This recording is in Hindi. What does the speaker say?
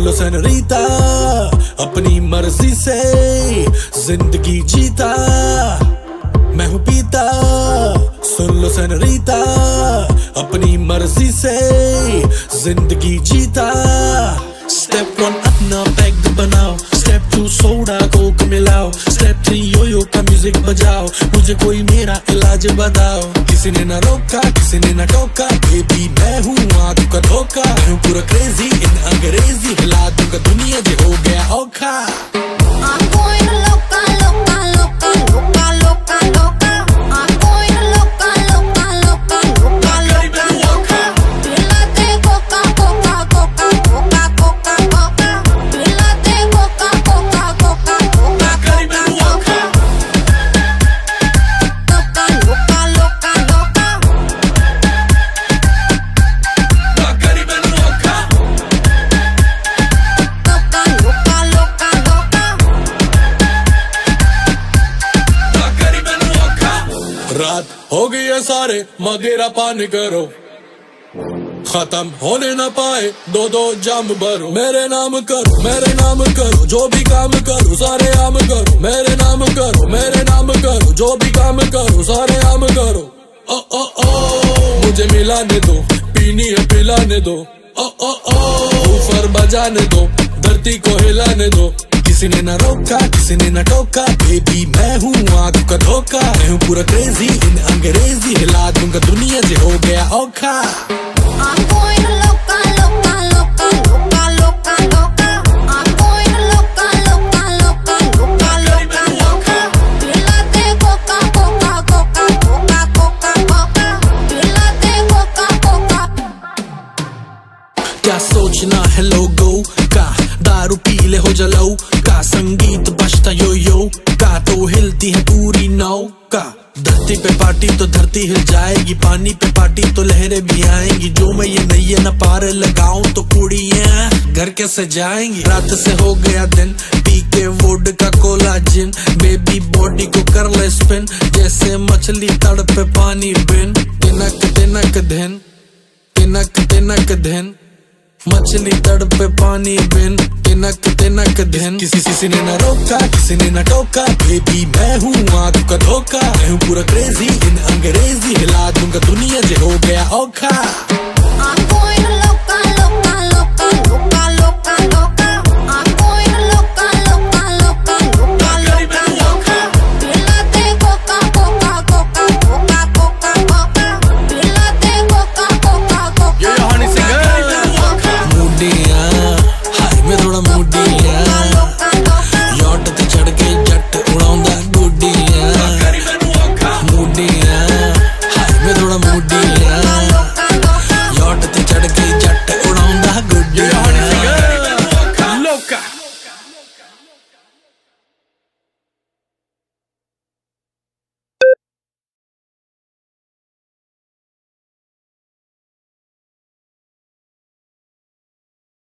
लो सेनोरीता, अपनी मर्जी से जिंदगी जीता मैं हूँ पीता। सुन लो सेनोरीता, अपनी मर्जी से जिंदगी जीता। स्टेप 1 अपना पैग बनाओ, स्टेप 2 सोडा कोक मिलाओ, स्टेप 3 योयो का म्यूजिक बजाओ, मुझे कोई मेरा इलाज बताओ। किसी ने ना रोका, किसी ने ना टोका, बेबी मैं हूँ आंखों का धोखा। मैं हूँ पूरा क्रेजी इन अंग्रेजी, हिला दूंगा दुनिया जो हो गया औखा। रात हो गई है सारे मदिरा पान करो, खत्म होने न पाए दो दो जाम भरो। मेरे नाम करो, मेरे नाम करो, जो भी काम करो सारे आम करो। मेरे नाम करो, मेरे नाम करो, जो भी काम करो सारे आम करो। ओ ओ ओ मुझे मिलाने दो, पीनी है पिलाने दो। ओ ओ ओ ऊपर बजाने दो, धरती को हिलाने दो। किसी ने ना रोका, किसी ने ना टोका, बेबी मैं हूँ आंखों का धोखा। मैं हूँ पूरा क्रेजी इन अंग्रेजी, हिला दूंगा दुनिया जो हो गया औखा। क्या सोचना है लोगों का, दारू पी ले हो जलाओ का, संगीत बजता यो यो का, तो हिलती है पूरी नौका। धरती पे पार्टी तो धरती हिल जाएगी, पानी पे पार्टी तो लहरें भी आएंगी। जो मैं ये नैया न पार लगाऊं तो कुड़ियां घर कैसे जाएंगी। रात से हो गया दिन, पी के वोड का कोला जिन, बेबी बॉडी को कर ले स्पिन, जैसे मछली तड़पे पानी बिन। तिनक तिनक दिन, तिनक तिनक दिन, मछली तड़पे पानी बिन, तिनक तिनक दिन। किसी ने ना रोका, किसी ने ना टोका, बेबी मैं हूँ आंखों का धोखा। मैं हूँ पूरा क्रेजी इन अंग्रेजी, हिला दूंगा दुनिया जो हो गया औखा।